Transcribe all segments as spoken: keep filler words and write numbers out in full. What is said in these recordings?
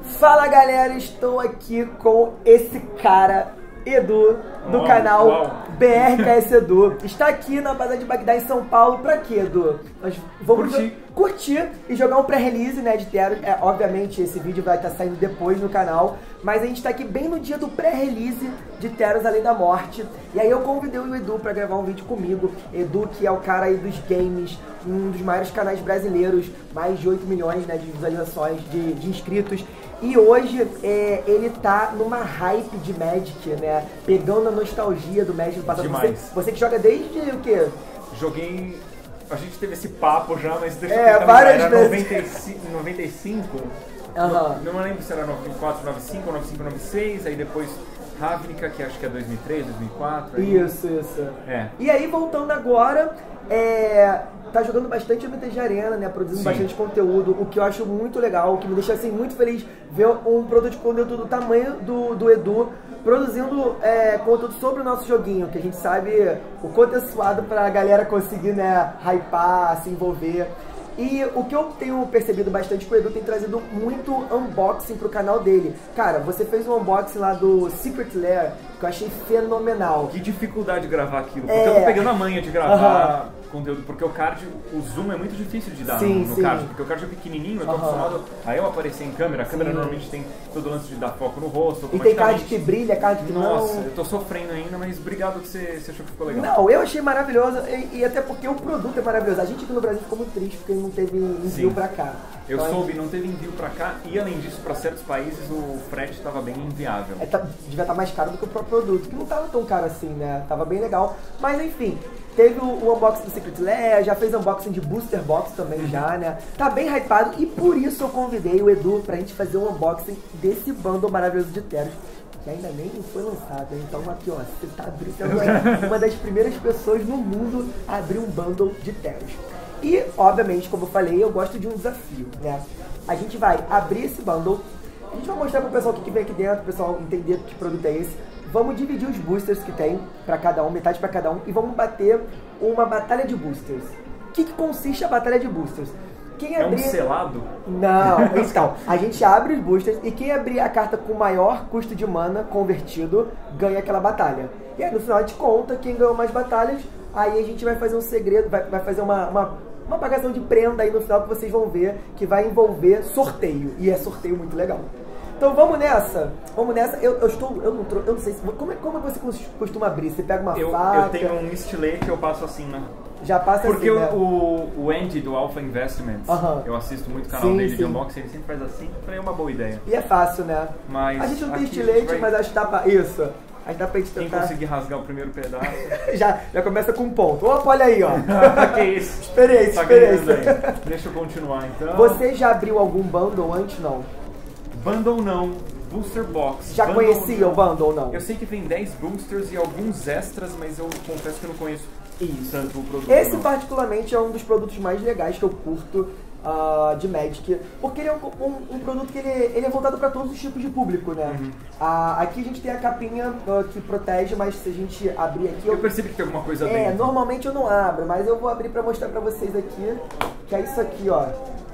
Fala galera, estou aqui com esse cara, Edu, do oh, canal wow. B R K S Edu. Está aqui na Bazar de Bagdá, em São Paulo, pra quê, Edu? Nós vamos curtir. curtir e jogar um pré-release, né, de Teros. É, obviamente esse vídeo vai estar saindo depois no canal, mas a gente está aqui bem no dia do pré-release de Teros Além da Morte. E aí eu convidei o Edu pra gravar um vídeo comigo. Edu, que é o cara aí dos games, um dos maiores canais brasileiros, mais de oito milhões, né, de visualizações, de, de inscritos. E hoje é, ele tá numa hype de Magic, né? Pegando a nostalgia do Magic do passado. Você, você que joga desde o quê? Joguei... A gente teve esse papo já, mas deixa é, eu tentar várias lembrar. vezes. Era noventa e cinco? Uhum. Não, não lembro se era noventa e quatro, noventa e cinco ou noventa e cinco, noventa e seis, aí depois Ravnica, que acho que é dois mil e três, dois mil e quatro. Aí... Isso, isso. É. E aí, voltando agora, é... tá jogando bastante M T G Arena, né? Produzindo Sim. bastante conteúdo, o que eu acho muito legal, o que me deixa assim muito feliz ver um produto de conteúdo do tamanho do, do Edu produzindo é, conteúdo sobre o nosso joguinho, que a gente sabe o quanto é suado pra galera conseguir, né, hypar, se envolver. E o que eu tenho percebido bastante é que o Edu tem trazido muito unboxing pro canal dele. Cara, você fez um unboxing lá do Secret Lair, que eu achei fenomenal. Que dificuldade de gravar aquilo, porque é... eu tô pegando a manha de gravar uhum. conteúdo, porque o card, o zoom é muito difícil de dar sim, no, no sim. card, porque o card é pequenininho, eu tô uhum. acostumado a eu aparecer em câmera, a câmera sim. normalmente tem todo o lance de dar foco no rosto. E tem card que brilha, card que Nossa, não... Nossa, eu tô sofrendo ainda, mas obrigado que você, você achou que ficou legal. Não, eu achei maravilhoso, e, e até porque o produto é maravilhoso. A gente aqui no Brasil ficou muito triste porque não teve envio pra cá. Eu então, soube, não teve envio pra cá, e além disso, pra certos países o frete estava bem inviável. É, tá, devia estar mais caro do que o próprio produto, que não tava tão caro assim, né? Tava bem legal. Mas enfim, teve o, o unboxing do Secret Lair, já fez unboxing de Booster Box também uhum. já, né? Tá bem hypado, e por isso eu convidei o Edu pra gente fazer um unboxing desse bundle maravilhoso de Teros, que ainda nem foi lançado, hein? Então aqui ó, você tá abrindo, é uma das primeiras pessoas no mundo a abrir um bundle de Teros. E, obviamente, como eu falei, eu gosto de um desafio, né? A gente vai abrir esse bundle, a gente vai mostrar pro pessoal o que vem aqui dentro, o pessoal entender que produto é esse. Vamos dividir os boosters que tem pra cada um, metade pra cada um, e vamos bater uma batalha de boosters. O que, que consiste a batalha de boosters? Quem abrir... É um selado? Não, então, a gente abre os boosters e quem abrir a carta com maior custo de mana convertido ganha aquela batalha. E aí no final a gente conta quem ganhou mais batalhas, aí a gente vai fazer um segredo, vai, vai fazer uma, uma, uma pagação de prenda aí no final que vocês vão ver, que vai envolver sorteio, e é sorteio muito legal. Então vamos nessa, vamos nessa, eu, eu estou, eu não, eu não sei, se, como, é, como você costuma abrir? Você pega uma eu, faca... Eu tenho um estilete que eu passo assim, né? Já passa Porque assim, né? o, o Andy do Alpha Investments, uhum. eu assisto muito o canal sim, dele sim. de unboxing, ele sempre faz assim, pra mim é uma boa ideia. E é fácil, né? Mas a gente não tem aqui estilete, vai... mas acho que dá pra... Isso. Acho que dá pra gente Quem tentar... conseguir rasgar o primeiro pedaço... já, já começa com um ponto. Opa, olha aí, ó. Que isso? Experiência, tá experiência. Deixa eu continuar, então. Você já abriu algum bundle antes, não? Bundle não. Booster Box. Já bundle, conhecia o bundle, não? Eu sei que vem dez boosters e alguns extras, mas eu confesso que eu não conheço isso. tanto o produto. Esse não. particularmente é um dos produtos mais legais que eu curto uh, de Magic, porque ele é um, um, um produto que ele, ele é voltado para todos os tipos de público, né? Uhum. Uh, aqui a gente tem a capinha uh, que protege, mas se a gente abrir aqui... Eu, eu percebi que tem alguma coisa é, dentro. É, normalmente eu não abro, mas eu vou abrir para mostrar para vocês aqui, que é isso aqui, ó.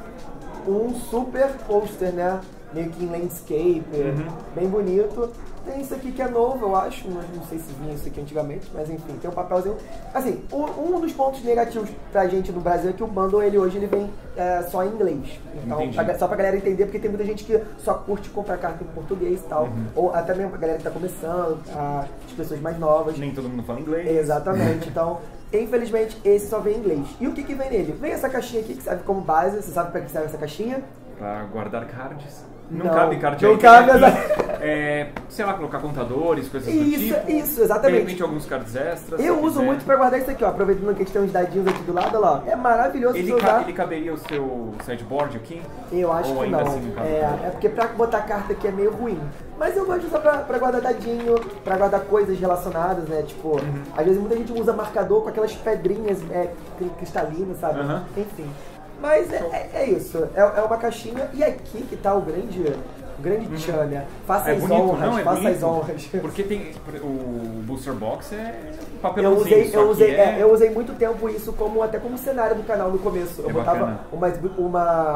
Um super poster, né? Meio que em landscape, uhum. bem bonito. Tem isso aqui que é novo, eu acho, não, não sei se vinha isso aqui antigamente, mas enfim, tem um papelzinho. Assim, um, um dos pontos negativos pra gente no Brasil é que o bundle, ele hoje, ele vem é, só em inglês. Então, pra, só pra galera entender, porque tem muita gente que só curte comprar carta em português e tal, uhum. ou até mesmo a galera que tá começando, a, as pessoas mais novas. Nem todo mundo fala inglês. Exatamente, então... Infelizmente, esse só vem em inglês. E o que que vem nele? Vem essa caixinha aqui, que serve como base. Você sabe pra que serve essa caixinha? Pra guardar cards. Não, não cabe card não aí. Cabe é, sei lá, colocar contadores, coisas isso, do tipo. Isso, exatamente. De repente alguns cards extras. Eu uso quiser. muito pra guardar isso aqui, ó. Aproveitando que a gente tem uns dadinhos aqui do lado, ó. É maravilhoso ele, usar. ca ele caberia o seu sideboard aqui? Eu acho Ou que ainda não. Assim, no é, é porque pra botar carta aqui é meio ruim. Mas eu gosto de usar pra, pra guardar dadinho, pra guardar coisas relacionadas, né? Tipo, uhum. às vezes muita gente usa marcador com aquelas pedrinhas é, cristalinas, sabe? Uhum. Enfim. Mas é, é, é isso. É, é uma caixinha. E aqui que tá o grande... O grande uhum. tchan, né? Faça é as bonito, honras, não, é faça bonito, as honras. Porque tem o Booster Box é eu usei, eu usei, é... é, eu usei muito tempo isso como até como cenário do canal no começo. Eu é botava uma, uma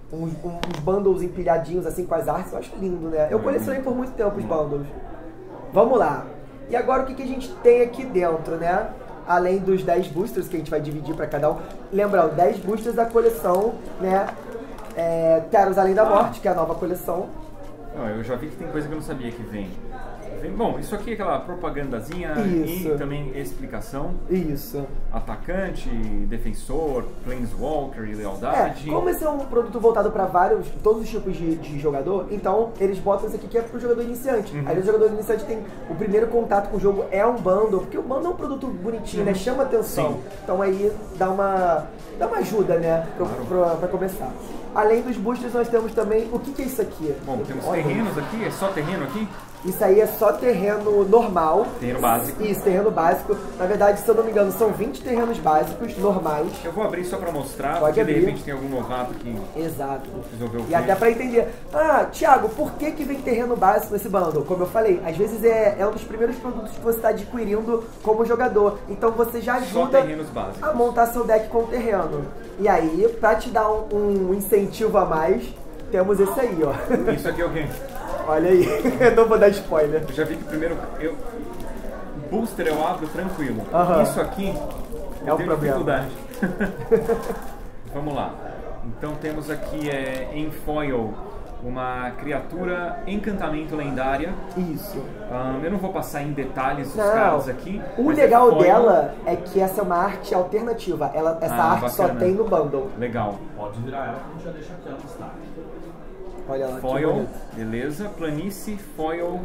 uns, uns bundles empilhadinhos assim com as artes, eu acho lindo, né? Eu colecionei por muito tempo os bundles. Vamos lá. E agora o que, que a gente tem aqui dentro, né? Além dos dez boosters que a gente vai dividir para cada um. Lembrando, dez boosters da coleção, né? É, Teros Além da Morte, que é a nova coleção. Não, eu já vi que tem coisa que eu não sabia que vem. vem bom, isso aqui é aquela propagandazinha Isso. e também explicação. Isso. Atacante, defensor, planeswalker e lealdade. É, como esse é um produto voltado para vários, todos os tipos de, de jogador, então eles botam isso aqui que é pro jogador iniciante. Uhum. Aí o jogador iniciante tem o primeiro contato com o jogo é um bundle, porque o bundle é um produto bonitinho, uhum. né? Chama atenção. Sim. Então aí dá uma, dá uma ajuda, né? Pra, Claro. pra, pra começar. Além dos boosters, nós temos também... O que, que é isso aqui? Bom, temos Olha, terrenos aqui, é só terreno aqui? Isso aí é só terreno normal. Terreno básico. Isso, terreno básico. Na verdade, se eu não me engano, são vinte terrenos básicos, normais. Eu vou abrir só pra mostrar, Pode porque abrir. de repente tem algum novato que Exato. resolveu E até pra entender. Ah, Thiago, por que que vem terreno básico nesse bundle? Como eu falei, às vezes é, é um dos primeiros produtos que você está adquirindo como jogador. Então você já Só ajuda terrenos básicos. a montar seu deck com terreno. E aí, pra te dar um, um incentivo a mais, temos esse aí, ó. Isso aqui é o quê? Olha aí, eu não vou dar spoiler. Eu já vi que primeiro eu booster eu abro tranquilo. Aham. Isso aqui É eu um tenho problema. dificuldade. Vamos lá. Então temos aqui é, em foil uma criatura encantamento lendária. Isso. Ahn, eu não vou passar em detalhes os Não, caras aqui. o mas legal é foil. dela é que essa é uma arte alternativa. Ela, essa Ah, arte só bacana. tem no bundle. Legal. Pode virar ela que a gente já deixa aqui ela no destaque. Olha lá, que Foil, bonito. beleza. Planície, foil.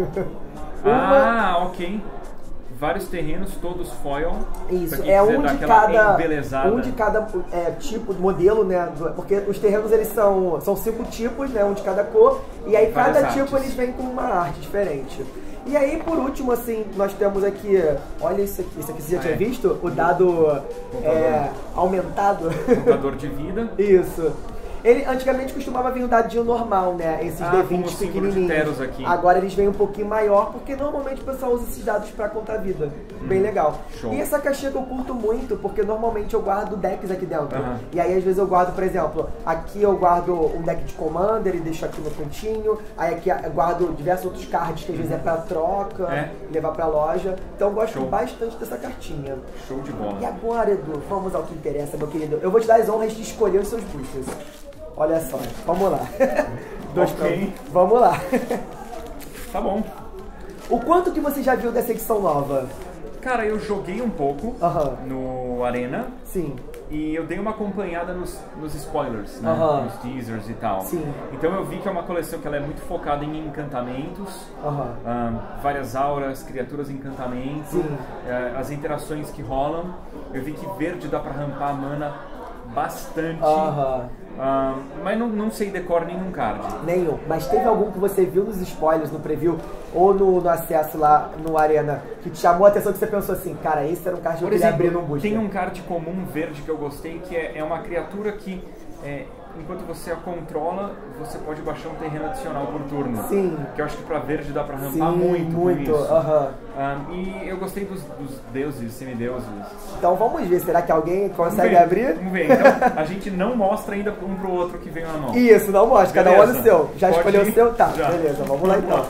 Uma- Ah, ok. Vários terrenos, todos foil. Isso, Pra quem é quiser um dar de aquela cada, embelezada. um de cada é, tipo, modelo, né? do- Porque os terrenos eles são, são cinco tipos, né? Um de cada cor. E aí Várias cada artes. tipo eles vêm com uma arte diferente. E aí, por último, assim, nós temos aqui, olha isso aqui, isso aqui você já Ah, tinha é. visto? O dado é, aumentado. Contador de vida. Isso. Ele antigamente costumava vir um dadinho normal, né? Esses Ah, D como vinte o símbolo de pequenininhos. Teros aqui. Agora eles vêm um pouquinho maior, porque normalmente o pessoal usa esses dados pra contar vida. Bem legal. show. E essa caixinha que eu curto muito, porque normalmente eu guardo decks aqui dentro. Aham. E aí às vezes eu guardo, por exemplo, aqui eu guardo um deck de Commander e deixo aqui no cantinho. Aí aqui eu guardo diversos outros cards que às vezes é pra troca, É. levar pra loja. Então eu gosto Show. bastante dessa cartinha. Show de bola. E agora, Edu, vamos ao que interessa, meu querido. Eu vou te dar as honras de escolher os seus boosters. Olha só, vamos lá. Dois Ok. pra- Vamos lá. Tá bom. O quanto que você já viu dessa edição nova? Cara, eu joguei um pouco Aham. no Arena Sim. e eu dei uma acompanhada nos, nos spoilers, né? Aham. Nos teasers e tal. Sim. Então eu vi que é uma coleção que ela é muito focada em encantamentos, Aham. ahn, várias auras, criaturas encantamento, Sim. eh, as interações que rolam. Eu vi que verde dá pra rampar a mana bastante. Aham. Ahn, mas não, não sei decor nenhum card. Nenhum. Mas teve algum que você viu nos spoilers, no preview, ou no, no acesso lá no Arena, que te chamou a atenção, que você pensou assim, cara, esse era um card que eu Por queria exemplo, abrir num booster. tem um card comum verde que eu gostei, que é, é uma criatura que, é, enquanto você a controla, você pode baixar um terreno adicional por turno. Sim. Que eu acho que pra verde dá pra rampar Sim, muito com muito. isso. Aham. Ah, e eu gostei dos, dos deuses, semideuses. Então vamos ver, será que alguém Vamos consegue ver, abrir? Vamos ver. Então, a gente não mostra ainda um pro outro que veio na mão. Isso, não mostra, cada um olha Beleza. o seu. Já Pode escolheu ir? o seu? Tá, Já. beleza, vamos lá Vamos então. lá.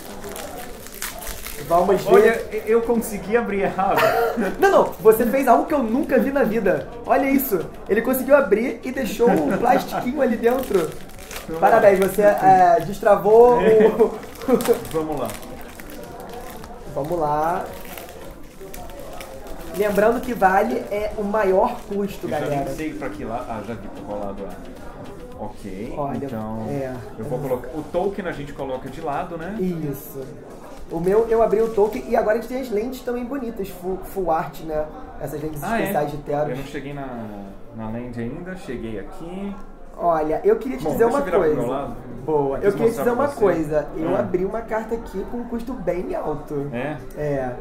Vamos ver. Olha, eu consegui abrir errado. Não, não, você fez algo que eu nunca vi na vida. Olha isso. Ele conseguiu abrir e deixou um plastiquinho ali dentro. Parabéns, você é, destravou o... Vamos lá. Vamos lá. Lembrando que vale é o maior custo, Eu já galera. nem sei pra que lado. Ah, já vi pra qual lado é. Ok, Olha, então é. eu vou colocar. O token a gente coloca de lado, né? Isso. O meu, eu abri o token e agora a gente tem as lentes também bonitas, full, full art, né? Essas lentes Ah, especiais é? de Teros. Eu não cheguei na, na land ainda, cheguei aqui. Olha, eu queria te Bom, dizer deixa uma eu virar pro coisa. meu lado. Boa. Eu Eu quis queria te mostrar dizer pra uma você. coisa. Eu Hum. abri uma carta aqui com um custo bem alto. É? É.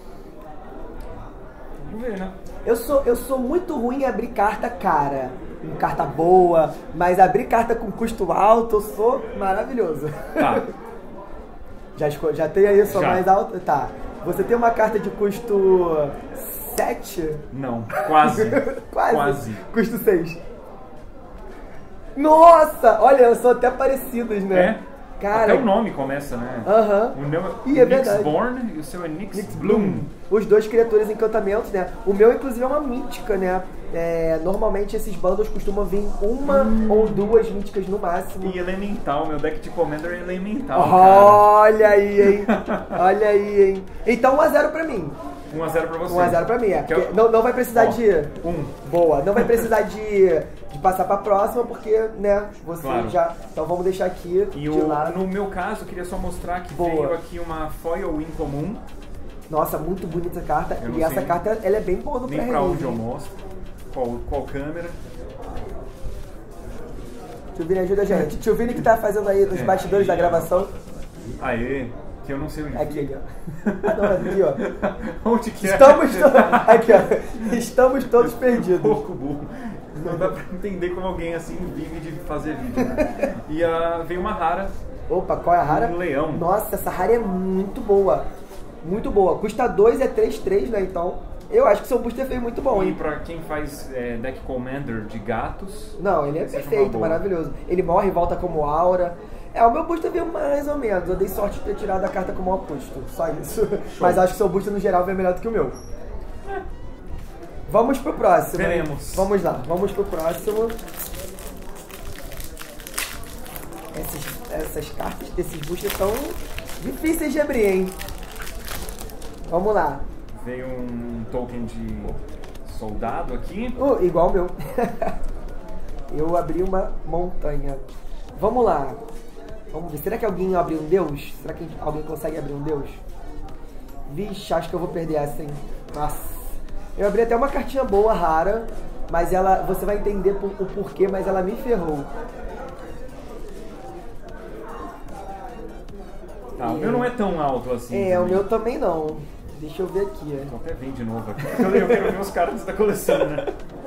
Vamos ver, né? Eu sou, eu sou muito ruim em abrir carta cara. Em carta boa, mas abrir carta com custo alto, eu sou maravilhoso. Tá. Já, esco- já tem aí sua Já. mais alta? Tá. Você tem uma carta de custo sete? Não, quase. Quase. Quase. Custo seis. Nossa! Olha, são até parecidos, né? É? Cara, Até o nome começa, né? Aham. O meu Ih, é Nix verdade. Born e o seu é Nix, Nix Bloom. Bloom. Os dois criaturas encantamentos, né? O meu, inclusive, é uma mítica, né? É, normalmente esses bundles costumam vir uma Hum. ou duas míticas no máximo. E elemental, meu deck de Commander é elemental, cara. Olha aí, hein? Olha aí, hein? Então um a zero pra mim. um a zero pra você. um a zero pra mim, é. Que eu- Porque não, não vai precisar Ó, de... Um. Boa. Não vai precisar de, de passar pra próxima, porque, né, você Claro. já... Então vamos deixar aqui E de o, lado. no meu caso, eu queria só mostrar que Boa. veio aqui uma foil incomum. Nossa, muito bonita essa carta. Eu não E essa sei carta, ela é bem boa no Nem pra pré-release, onde eu hein? mostro. Qual, qual câmera. Tio Vini, ajuda a gente. Tio Vini que tá fazendo aí nos É. bastidores da gravação. Aê, que eu não sei onde Aqui, fica. ó. Ah, não, aqui, ó. Onde que é? Estamos todos... Aqui, ó. Estamos todos perdidos. Pouco burro. Não dá pra entender como alguém assim vive de fazer vídeo, né? E uh, veio uma rara. Opa, qual é a rara? Um leão. Nossa, essa rara é muito boa. Muito boa. Custa dois, é três três, né? Então, eu acho que seu booster foi muito bom, E hein? pra quem faz é, deck Commander de gatos. Não, ele é seja uma perfeito, boa. maravilhoso. Ele morre e volta como aura. É, o meu booster veio mais ou menos. Eu dei sorte de ter tirado a carta com maior custo. Só isso. Mas acho que seu booster no geral veio melhor do que o meu. Vamos pro próximo. Veremos. Vamos lá, vamos pro próximo. Essas, essas cartas desses boosters são difíceis de abrir, hein? Vamos lá. Veio um token de soldado aqui. Uh, igual o meu. Eu abri uma montanha. Vamos lá. Vamos ver. Será que alguém abriu um deus? Será que alguém consegue abrir um deus? Vixe, acho que eu vou perder essa, hein? Nossa. Eu abri até uma cartinha boa, rara. Mas ela... Você vai entender por, o porquê, mas ela me ferrou. Tá, o meu não é tão alto assim. É, o também. meu também não. Deixa eu ver aqui. Então até vem de novo aqui. Porque eu quero ver os caras da coleção, né?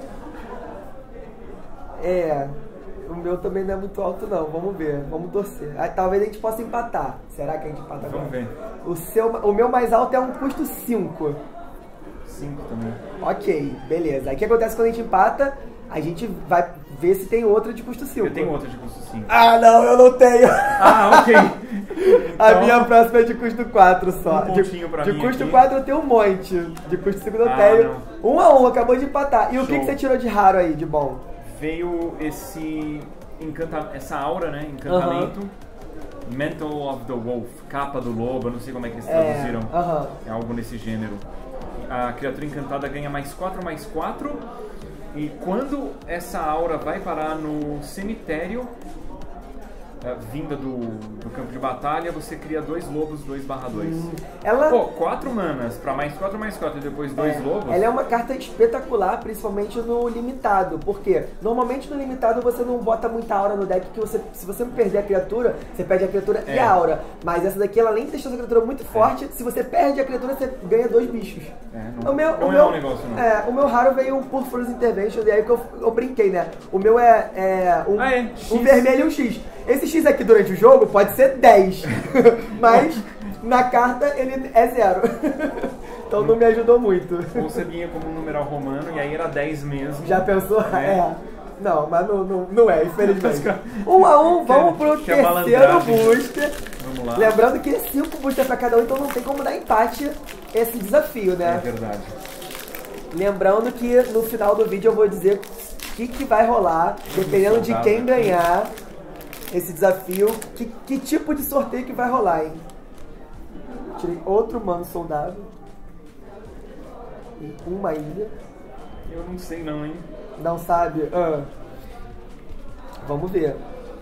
É, o meu também não é muito alto não, vamos ver, vamos torcer. Ah, talvez a gente possa empatar. Será que a gente empata agora? Vamos ver. O, seu, o meu mais alto é um custo cinco. Cinco também. Ok, beleza. Aí o que acontece quando a gente empata? A gente vai ver se tem outra de custo cinco. Eu tenho outra de custo cinco. Ah, não, eu não tenho. Ah, ok. A Então, minha próxima é de custo quatro só. Um de pontinho pra de mim custo aqui. quatro eu tenho um monte. De custo cinco eu Ah, tenho. Um a um, acabou de empatar. E o que, Show. que você tirou de raro aí, de bom? veio esse encanta... essa aura, né? Encantamento. Mantle of the Wolf, capa do lobo, eu não sei como é que eles traduziram. É, aham. É algo nesse gênero. A criatura encantada ganha mais quatro, mais quatro. E quando essa aura vai parar no cemitério, é, vinda do, do campo de batalha, você cria dois lobos, dois barra dois. Ela... Pô, quatro manas pra mais quatro, mais quatro e depois dois É, lobos. Ela é uma carta espetacular, principalmente no limitado. Por quê? Normalmente no limitado você não bota muita aura no deck, que você, se você não perder a criatura, você perde a criatura É. e a aura. Mas essa daqui, ela além de deixar essa criatura muito forte, se você perde a criatura, você ganha dois bichos. É, não, O meu, não o é meu, um negócio, não. É, o meu raro veio um Purpurous Intervention, e aí que eu, eu brinquei, né? O meu é, é, um, Ah, é? um X. vermelho e um X. Esse X aqui durante o jogo pode ser dez, mas na carta ele é zero. Então não me ajudou muito. Ou você vinha como um numeral romano e aí era dez mesmo. Já pensou? É. É. Não, mas não, não, não é, infelizmente. Um a um, vamos pro Que é terceiro malandragem. booster. Vamos lá. Lembrando que cinco boosters pra cada um, então não tem como dar empate esse desafio, É né? verdade. Lembrando que no final do vídeo eu vou dizer o que, que vai rolar, dependendo de soldado quem aqui. ganhar esse desafio, que, que tipo de sorteio que vai rolar, hein? Tirei outro mano soldado. E uma ilha. Eu não sei não, hein? Não sabe? Ah. Vamos ver.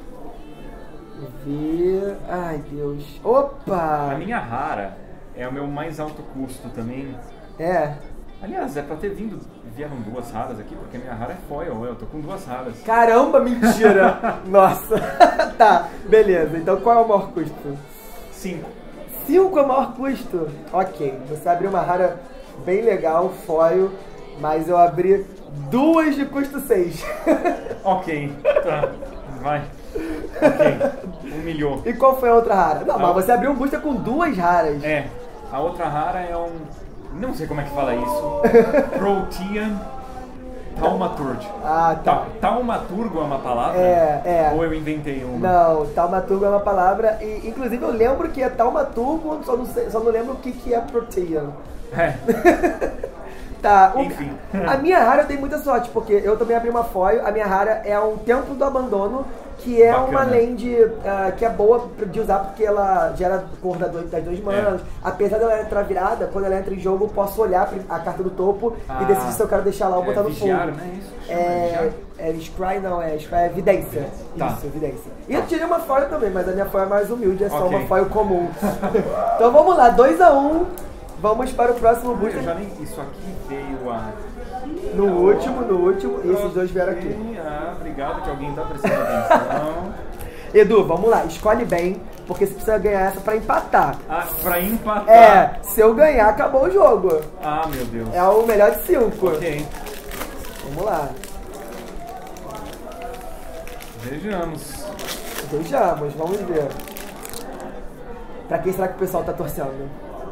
Ver. Ai, Deus. A Opa! minha rara é o meu mais alto custo também. É. Aliás, é pra ter vindo, vieram duas raras aqui, porque a minha rara é foil, eu tô com duas raras. Caramba, mentira! Nossa! Tá, beleza. Então qual é o maior custo? Cinco. cinco é o maior custo? Ok. Você abriu uma rara bem legal, foil, mas eu abri duas de custo seis. Ok, tá, vai. Ok, humilhou. E qual foi a outra rara? Não, Ah. mas você abriu um booster com duas raras. É, a outra rara é um... não sei como é que fala isso. Protean Taumaturge. Ah, tá. Ta- Taumaturgo é uma palavra? É, é. Ou eu inventei uma? Não, taumaturgo é uma palavra, e inclusive eu lembro que é taumaturgo, só não, sei, só não lembro o que, que é protein. É. Tá, o- Enfim. a minha rara eu dei muita sorte, porque eu também abri uma foil, a minha rara é um Templo do Abandono, que é Bacana. uma land ah, que é boa de usar porque ela gera cor das duas, das duas manas. Apesar dela entrar virada, quando ela entra em jogo eu posso olhar a carta do topo Ah, e decidir se eu quero deixar lá ou é botar no vigiar, fogo. né? Isso que chama, É, vigiar? é Scry não, é Scry é Vidência. Tá. Isso, Vidência. E eu tirei uma foil também, mas a minha foil é mais humilde, é só Ok. uma foil comum. Então vamos lá, dois a um, vamos para o próximo Eu booster. já nem... Isso aqui veio a... No último, no último, e esses dois vieram aqui. Ok, Ah, obrigado que alguém tá prestando atenção. Edu, vamos lá, escolhe bem, porque você precisa ganhar essa pra empatar. Ah, pra empatar. É, se eu ganhar, acabou o jogo. Ah, meu Deus. É o melhor de cinco. Ok. Vamos lá. Vejamos. Vejamos, vamos ver. Pra quem será que o pessoal tá torcendo?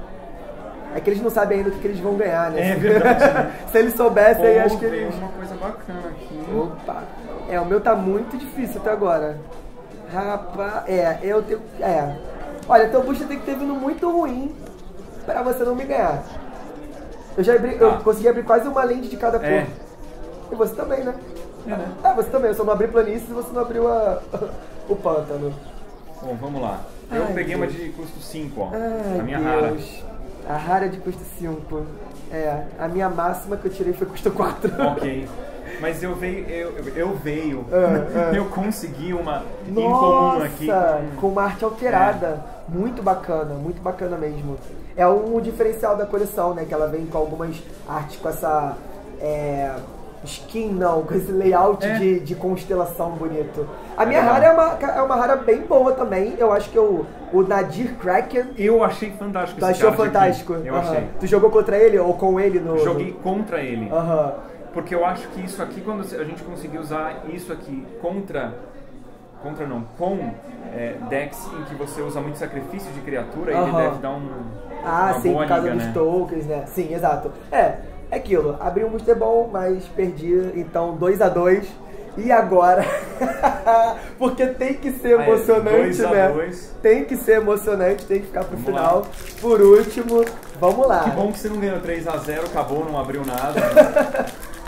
É que eles não sabem ainda o que, que eles vão ganhar, né? É verdade, né? Se eles soubessem, aí acho que veio eles... uma coisa bacana aqui. Opa. É, o meu tá muito difícil até agora. Rapaz, é, eu tenho... É. Olha, teu booster tem que ter vindo muito ruim pra você não me ganhar. Eu já abri, eu Ah. consegui abrir quase uma lente de cada cor. É. E você também, né? É, né? Ah, você também. Eu só não abri planície e você não abriu a... o pântano. Bom, vamos lá. Eu Ai, peguei Deus. uma de custo cinco, ó. Ai, a minha rara. Deus. A rara de custo cinco. É, a minha máxima que eu tirei foi custo quatro. Ok. Mas eu veio, eu, eu- eu veio, É, é. eu consegui uma incomum aqui. Nossa, com- com uma arte alterada. Muito bacana, muito bacana mesmo. É um diferencial da coleção, né? Que ela vem com algumas artes com essa... É, skin não, com esse layout É. de, de constelação bonito. A minha legal. rara é uma, é uma rara bem boa também. Eu acho que eu, o Nadir Kraken... Eu achei fantástico Tu esse achou card fantástico? aqui. Eu Aham. achei. Tu jogou contra ele ou com ele no... Joguei contra ele. no- Aham. Porque eu acho que isso aqui, quando a gente conseguir usar isso aqui contra... Contra não, com é, decks em que você usa muito sacrifício de criatura, ele Aham. deve dar um, Ah, uma sim, boa por causa liga, dos né? tokens, né? Sim, exato. É, é aquilo. Abri um booster bom, mas perdi. Então, dois a dois. E agora? Porque tem que ser Ah, é, emocionante, dois a né? dois. Tem que ser emocionante, tem que ficar pro Vamos final. lá. Por último, vamos lá. Que bom que você não ganhou três a zero, acabou, não abriu nada.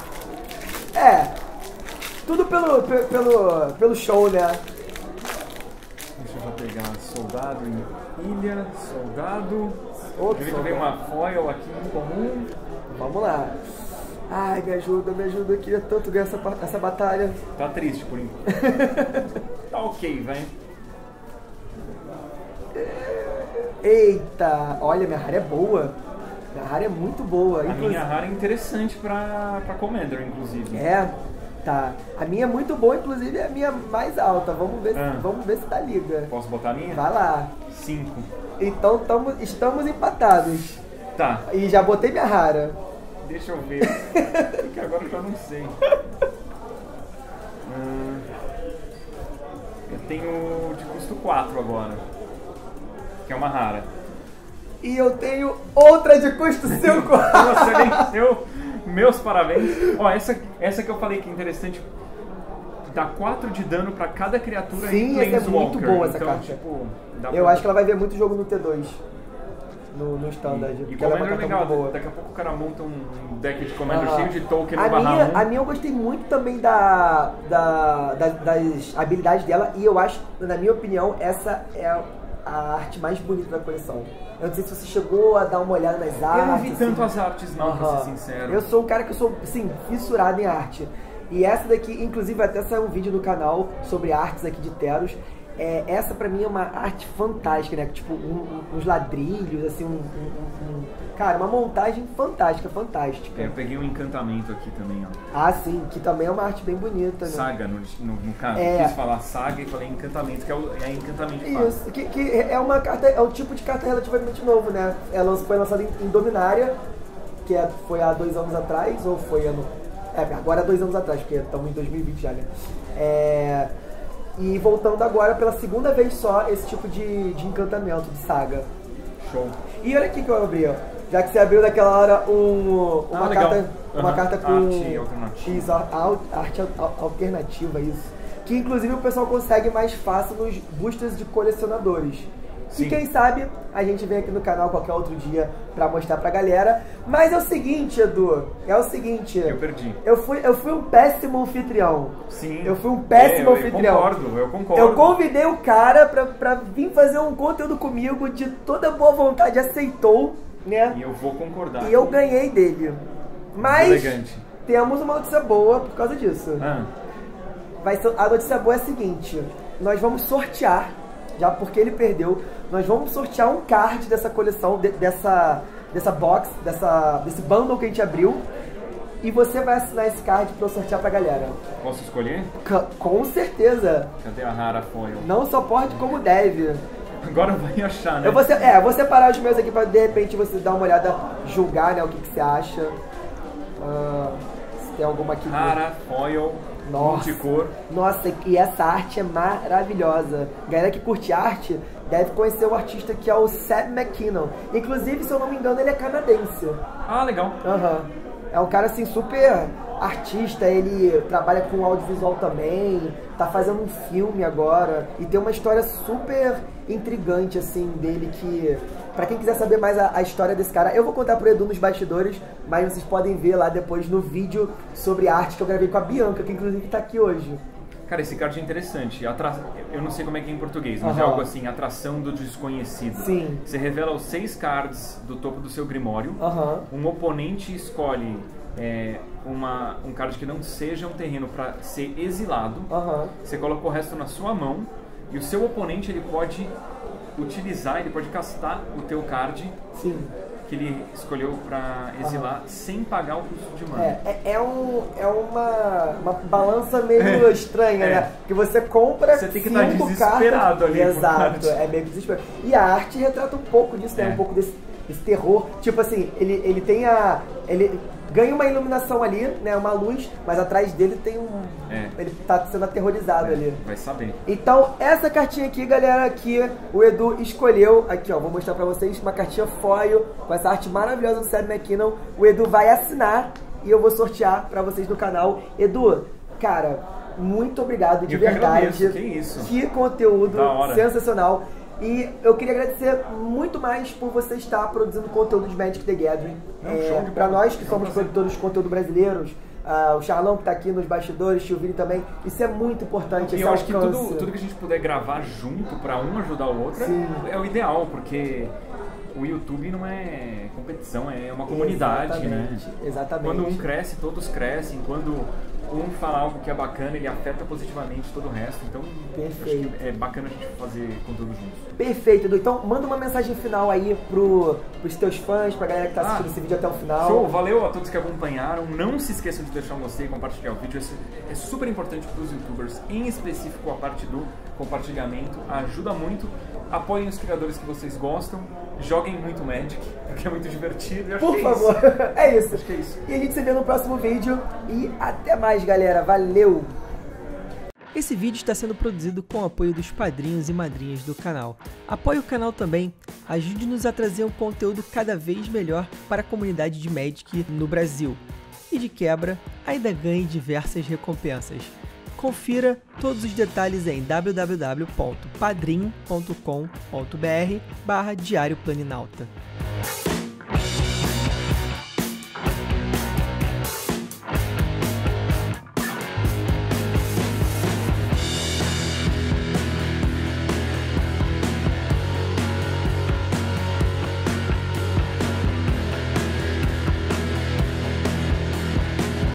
É, tudo pelo, pe- pelo, pelo show, né? Deixa eu já pegar soldado em ilha, soldado. Outro Eu vi que veio soldado. uma foil aqui em comum. Vamos lá. Ai, me ajuda, me ajuda. Eu queria tanto ganhar essa, pa- essa batalha. Tá triste por enquanto. Tá ok, vai. Eita, olha, minha rara é boa. Minha rara é muito boa. A Inclusive- minha rara é interessante pra, pra Commander, inclusive. É, tá. A minha é muito boa, inclusive é a minha mais alta. Vamos ver, Ah. se, vamos ver se dá liga. Posso botar a minha? Vai lá. Cinco. Então tamo, estamos empatados. Tá, E já botei minha rara. deixa eu ver. Porque agora eu já não sei. Hum, eu tenho de custo quatro agora. Que é uma rara. E eu tenho outra de custo cinco. Você venceu. Meus parabéns. Ó, essa, essa que eu falei que é interessante. Dá quatro de dano pra cada criatura Sim, em essa é Planeswalker. muito boa, essa então, carta. Tipo, dá Eu pra- acho que ela vai ver muito jogo no T dois. No, no standard. E porque ela é uma Commander é carta legal, muito boa. daqui a pouco o cara monta um deck de Commander Aham. cheio de token a no barra minha, um. a minha eu gostei muito também da, da, da- das habilidades dela e eu acho, na minha opinião, essa é a arte mais bonita da coleção. Eu não sei se você chegou a dar uma olhada nas artes. Eu não vi tanto assim. as artes não, pra Aham. ser sincero. Eu sou um cara que eu sou, sim, fissurado em arte. E essa daqui, inclusive até saiu um vídeo no canal sobre artes aqui de Teros. É, essa pra mim é uma arte fantástica, né? Tipo, um- um- uns ladrilhos, assim, um, um- um- um- Cara, uma montagem fantástica, fantástica. É, eu peguei um encantamento aqui também, ó. Ah, sim, que também é uma arte bem bonita, né? Saga, no, no, no caso. É. Eu quis falar saga e falei encantamento, que é, o, é encantamento fácil. Isso, que, que é uma carta, é um tipo de carta relativamente novo, né? Ela foi lançada em, em Dominária, que é, foi há dois anos atrás, ou foi ano... É, agora há dois anos atrás, porque estamos em dois mil e vinte já, né? É, e voltando agora pela segunda vez só esse tipo de, de encantamento, de saga. Show. E olha aqui que eu abri, ó. Já que você abriu naquela hora um, uma, Ah, legal. carta, uma Uhum. carta com Arte alternativa. Isso, a- a- arte al- alternativa, isso. Que inclusive o pessoal consegue mais fácil nos boosters de colecionadores. Sim. E quem sabe a gente vem aqui no canal qualquer outro dia pra mostrar pra galera. Mas é o seguinte, Edu, é o seguinte. Eu perdi. Eu fui, eu fui um péssimo anfitrião. Sim. Eu fui um péssimo É, eu, anfitrião. Eu concordo, eu concordo. Eu convidei o cara pra, pra vir fazer um conteúdo comigo, de toda boa vontade, aceitou, né? E eu vou concordar. E eu ganhei dele. Mas Elegante. temos uma notícia boa por causa disso. Ah, Vai ser, a notícia boa é a seguinte: nós vamos sortear, já porque ele perdeu, nós vamos sortear um card dessa coleção, de- dessa, dessa box, dessa, desse bundle que a gente abriu. E você vai assinar esse card pra eu sortear pra galera. posso escolher? C- com certeza. Cadê a rara foil? Não só pode, como deve. Agora vai achar, né? Eu vou, se- é, vou separar os meus aqui pra de repente você dar uma olhada, julgar, né, o que, que você acha. Ah, se tem alguma aqui. Rara foil, Nossa. multicor. Nossa, e essa arte é maravilhosa. Galera que curte arte deve conhecer o artista que é o Sam McKinnon. Inclusive, se eu não me engano, ele é canadense. Ah, legal. Aham. É um cara assim super artista, ele trabalha com audiovisual também, tá fazendo um filme agora e tem uma história super intrigante assim dele que, pra quem quiser saber mais a, a história desse cara, eu vou contar pro Edu nos bastidores, mas vocês podem ver lá depois no vídeo sobre arte que eu gravei com a Bianca, que inclusive tá aqui hoje. Cara, esse card é interessante. Atra... Eu não sei como é que é em português, mas é Aham. algo assim, atração do desconhecido. Sim. Você revela os seis cards do topo do seu grimório. Aham. Um oponente escolhe é, uma, um card que não seja um terreno para ser exilado. Aham. Você coloca o resto na sua mão e o seu oponente ele pode utilizar, ele pode castar o teu card Sim. que ele escolheu para exilar sem pagar o custo de mana. É, é, é, um, é uma, uma balança meio estranha, É. né? Que você compra Você tem que estar cinco desesperado cartas. ali por Exato, card. é meio desesperado. E a arte retrata um pouco disso, né? É. Um pouco desse, desse terror. Tipo assim, ele, ele tem a... Ele ganha uma iluminação ali, né? Uma luz, mas atrás dele tem um... É. Ele tá sendo aterrorizado ali. Vai saber. Então, essa cartinha aqui, galera, que o Edu escolheu, aqui ó, vou mostrar pra vocês, uma cartinha foil, com essa arte maravilhosa do Sam McKinnon, o Edu vai assinar e eu vou sortear pra vocês no canal. Edu, cara, muito obrigado, de Eu que verdade. agradeço, que isso. Que conteúdo Da hora. sensacional. E eu queria agradecer muito mais por você estar produzindo conteúdo de Magic the Gathering. Não, É, show de pra bola. nós que É um somos prazer. produtores de conteúdo brasileiros, ah, o Charlão que tá aqui nos bastidores, o Tio Vini também, isso é muito importante. E esse eu acho que alcance. tudo, tudo que a gente puder gravar junto pra um ajudar o outro Sim. é, é o ideal, porque o YouTube não é competição, é uma comunidade, né? Exatamente, exatamente. Quando um cresce, todos crescem. Quando um fala algo que é bacana, ele afeta positivamente todo o resto. Então, Perfeito. acho que é bacana a gente fazer conteúdo juntos. Perfeito, Edu. Então, manda uma mensagem final aí pro, pros teus fãs, pra galera que tá assistindo Ah, esse vídeo até o final. Show, valeu a todos que acompanharam. Não se esqueçam de deixar um gostei e compartilhar o vídeo. Esse é super importante para os youtubers, em específico a parte do compartilhamento. Ajuda muito. Apoiem os criadores que vocês gostam. Joguem muito Magic, porque é muito divertido. Eu acho Por que é favor, isso. é isso. Acho que é isso. E a gente se vê no próximo vídeo. E até mais, galera. Valeu! Esse vídeo está sendo produzido com o apoio dos padrinhos e madrinhas do canal. Apoie o canal também, ajude-nos a trazer um conteúdo cada vez melhor para a comunidade de Magic no Brasil. E de quebra, ainda ganhe diversas recompensas. Confira todos os detalhes em w w w ponto padrim ponto com ponto b r barra Diário Planinauta.